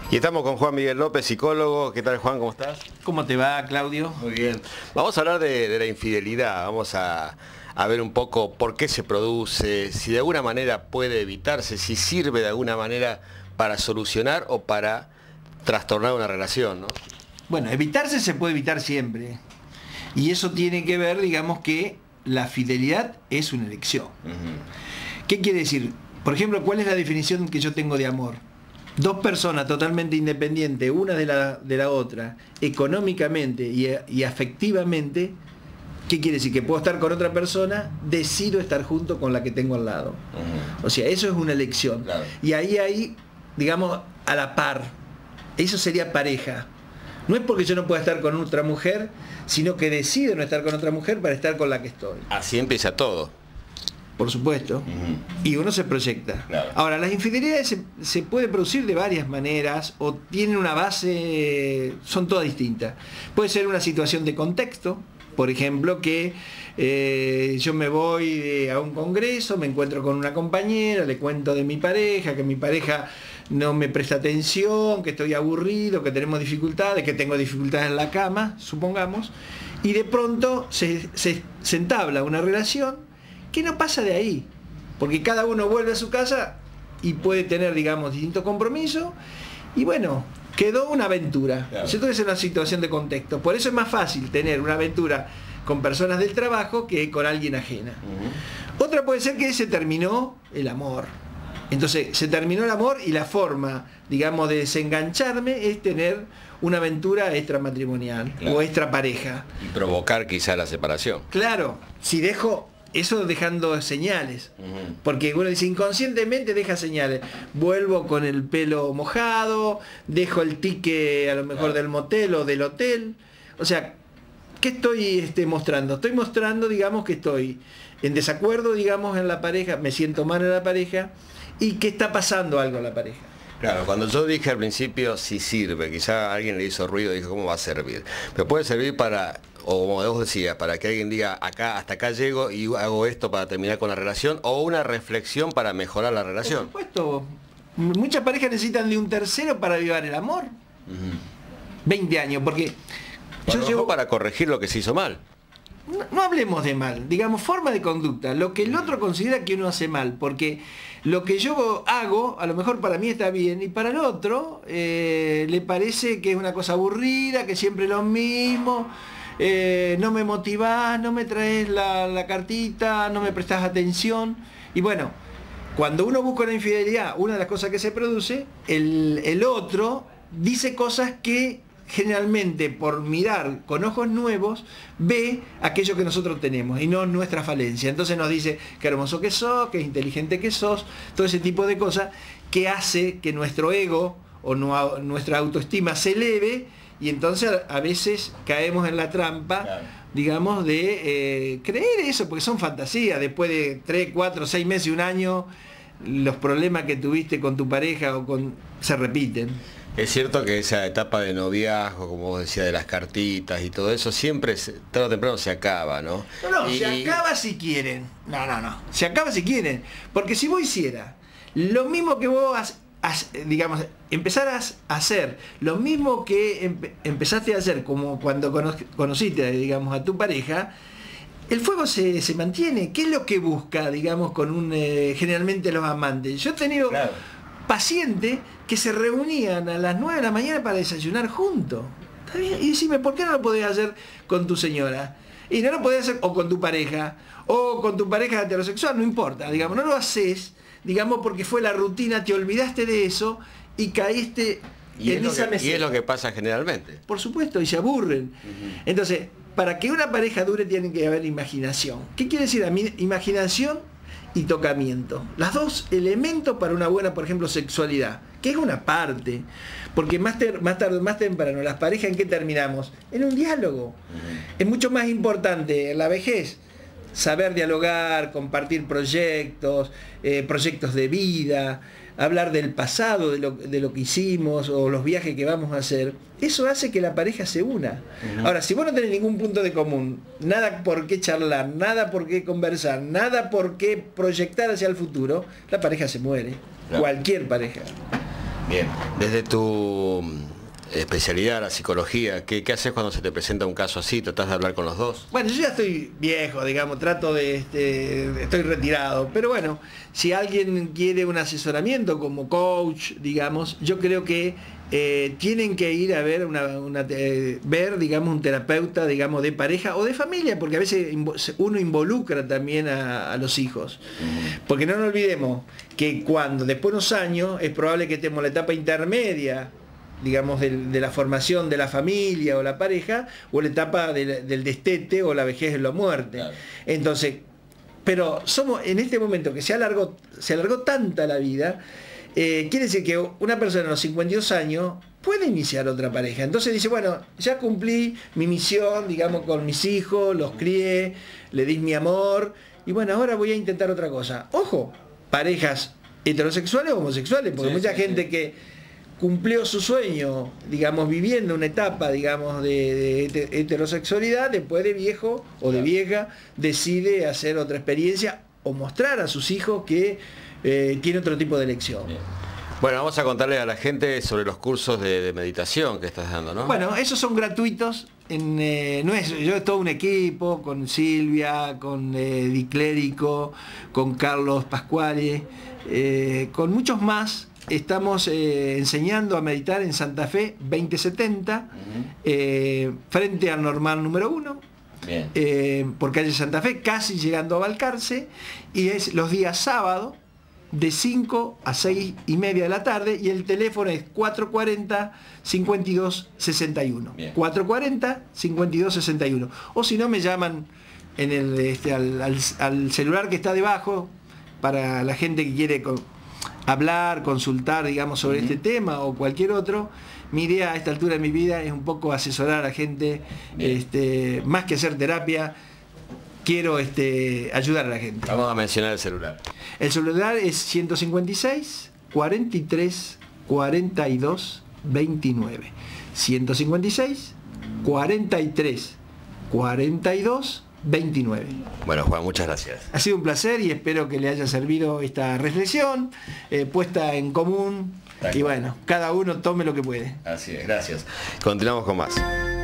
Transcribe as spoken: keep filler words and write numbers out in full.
Y estamos con Juan Miguel López, psicólogo. ¿Qué tal, Juan? ¿Cómo estás? ¿Cómo te va, Claudio? Muy bien. Vamos a hablar de, de la infidelidad. Vamos a, a ver un poco por qué se produce, si de alguna manera puede evitarse, si sirve de alguna manera para solucionar o para trastornar una relación, ¿no? Bueno, evitarse se puede evitar siempre. Y eso tiene que ver, digamos, que la fidelidad es una elección. Uh-huh. ¿Qué quiere decir? Por ejemplo, ¿cuál es la definición que yo tengo de amor? Dos personas totalmente independientes, una de la, de la otra, económicamente y, y afectivamente. ¿Qué quiere decir? Que puedo estar con otra persona, decido estar junto con la que tengo al lado. Uh-huh. O sea, eso es una elección. Claro. Y ahí hay, digamos, a la par. Eso sería pareja. No es porque yo no pueda estar con otra mujer, sino que decido no estar con otra mujer para estar con la que estoy. Así empieza todo. Por supuesto. Uh-huh. Y uno se proyecta. Claro. Ahora, las infidelidades se, se puede producir de varias maneras o tienen una base, son todas distintas. Puede ser una situación de contexto, por ejemplo, que eh, yo me voy de, a un congreso, me encuentro con una compañera, le cuento de mi pareja, que mi pareja no me presta atención, que estoy aburrido, que tenemos dificultades, que tengo dificultades en la cama, supongamos, y de pronto se, se, se entabla una relación que no pasa de ahí, porque cada uno vuelve a su casa y puede tener, digamos, distintos compromisos, y bueno, quedó una aventura. Claro. Entonces es una situación de contexto. Por eso es más fácil tener una aventura con personas del trabajo que con alguien ajena. Uh-huh. Otra puede ser que se terminó el amor. Entonces se terminó el amor y la forma, digamos, de desengancharme es tener una aventura extramatrimonial, claro, o extra pareja. Y provocar quizá la separación. Claro, si dejo... Eso dejando señales, uh-huh, porque uno dice inconscientemente deja señales. Vuelvo con el pelo mojado, dejo el ticket a lo mejor, claro, del motel o del hotel. O sea, ¿qué estoy este, mostrando? Estoy mostrando, digamos, que estoy en desacuerdo, digamos, en la pareja, me siento mal en la pareja y que está pasando algo en la pareja. Claro, cuando yo dije al principio si sirve, quizá alguien le hizo ruido y dijo ¿cómo va a servir? Pero puede servir para, o como vos decías, para que alguien diga acá, hasta acá llego y hago esto para terminar con la relación, o una reflexión para mejorar la relación. Por supuesto, muchas parejas necesitan de un tercero para avivar el amor. Uh-huh. veinte años, porque yo llevo para corregir lo que se hizo mal. No, no hablemos de mal, digamos forma de conducta, lo que el otro considera que uno hace mal, porque lo que yo hago a lo mejor para mí está bien y para el otro eh, le parece que es una cosa aburrida, que siempre lo mismo, eh, no me motivás, no me traes la, la cartita, no me prestás atención. Y bueno, cuando uno busca una infidelidad, una de las cosas que se produce, el, el otro dice cosas que generalmente por mirar con ojos nuevos ve aquello que nosotros tenemos y no nuestra falencia. Entonces nos dice qué hermoso que sos, qué inteligente que sos, todo ese tipo de cosas que hace que nuestro ego o no, nuestra autoestima se eleve, y entonces a veces caemos en la trampa, claro, digamos, de eh, creer eso, porque son fantasías. Después de tres, cuatro, seis meses, un año, los problemas que tuviste con tu pareja o con se repiten. Es cierto que esa etapa de noviazgo, como vos decías, de las cartitas y todo eso, siempre, tarde o temprano, se acaba, ¿no? No, no, y... se acaba si quieren. No, no, no. Se acaba si quieren. Porque si vos hicieras lo mismo que vos, has, has, digamos, empezaras a hacer, lo mismo que empe empezaste a hacer como cuando cono conociste, digamos, a tu pareja, el fuego se, se mantiene. ¿Qué es lo que busca, digamos, con un eh, generalmente los amantes? Yo he tenido... Claro. Pacientes que se reunían a las nueve de la mañana para desayunar juntos. ¿Está bien? Y decime, ¿por qué no lo podés hacer con tu señora? Y no lo podés hacer o con tu pareja, o con tu pareja heterosexual, no importa, digamos, no lo haces, digamos, porque fue la rutina, te olvidaste de eso y caíste y en esa que, meseta. Y es lo que pasa generalmente. Por supuesto, y se aburren. Uh-huh. Entonces, para que una pareja dure tiene que haber imaginación. ¿Qué quiere decir a mí? Imaginación y tocamiento. Los dos elementos para una buena, por ejemplo, sexualidad, que es una parte, porque más, ter, más tarde, más temprano, las parejas, ¿en qué terminamos? En un diálogo. Uh-huh. Es mucho más importante en la vejez saber dialogar, compartir proyectos, eh, proyectos de vida, hablar del pasado, de lo, de lo que hicimos o los viajes que vamos a hacer. Eso hace que la pareja se una. Uh-huh. Ahora, si vos no tenés ningún punto de común, nada por qué charlar, nada por qué conversar, nada por qué proyectar hacia el futuro, la pareja se muere. Claro. Cualquier pareja. Bien, desde tu especialidad, la psicología, ¿qué, qué haces cuando se te presenta un caso así? ¿Tratás de hablar con los dos? Bueno, yo ya estoy viejo, digamos, trato de, este, estoy retirado, pero bueno, si alguien quiere un asesoramiento como coach, digamos, yo creo que eh, tienen que ir a ver, una, una, eh, ver, digamos, un terapeuta, digamos, de pareja o de familia, porque a veces uno involucra también a, a los hijos. Porque no nos olvidemos que cuando, después de unos años, es probable que estemos en la etapa intermedia, digamos, de, de la formación de la familia o la pareja, o la etapa de, del destete o la vejez o la muerte. Claro. Entonces, pero somos, en este momento que se alargó, se alargó tanta la vida, eh, quiere decir que una persona a los cincuenta y dos años puede iniciar otra pareja. Entonces dice, bueno, ya cumplí mi misión, digamos, con mis hijos, los crié, le di mi amor, y bueno, ahora voy a intentar otra cosa. Ojo, parejas heterosexuales o homosexuales, porque sí, mucha sí, gente sí. que cumplió su sueño, digamos, viviendo una etapa, digamos, de, de heterosexualidad, después de viejo o de vieja, decide hacer otra experiencia o mostrar a sus hijos que eh, tiene otro tipo de elección. Bien. Bueno, vamos a contarle a la gente sobre los cursos de, de meditación que estás dando, ¿no? Bueno, esos son gratuitos. En, eh, no es, yo todo un equipo, con Silvia, con eh, Di Clérico, con Carlos Pascuale, eh, con muchos más. Estamos eh, enseñando a meditar en Santa Fe veinte setenta, uh-huh. eh, frente al Normal número uno, eh, por calle Santa Fe, casi llegando a Balcarce, y es los días sábados de cinco a seis y media de la tarde, y el teléfono es cuatro cuarenta, cincuenta y dos sesenta y uno. Bien. cuatro cuarenta, cincuenta y dos sesenta y uno. O si no, me llaman en el, este, al, al, al celular que está debajo, para la gente que quiere con, hablar, consultar, digamos, sobre uh-huh. este tema o cualquier otro. Mi idea a esta altura de mi vida es un poco asesorar a la gente, este, más que hacer terapia, quiero este, ayudar a la gente. Vamos a mencionar el celular. El celular es ciento cincuenta y seis, cuarenta y tres, cuarenta y dos, veintinueve. ciento cincuenta y seis, cuarenta y tres, cuarenta y dos, veintinueve. Bueno, Juan, muchas gracias. Ha sido un placer y espero que le haya servido esta reflexión eh, puesta en común. Y bueno, cada uno tome lo que puede. Así es, gracias. Continuamos con más.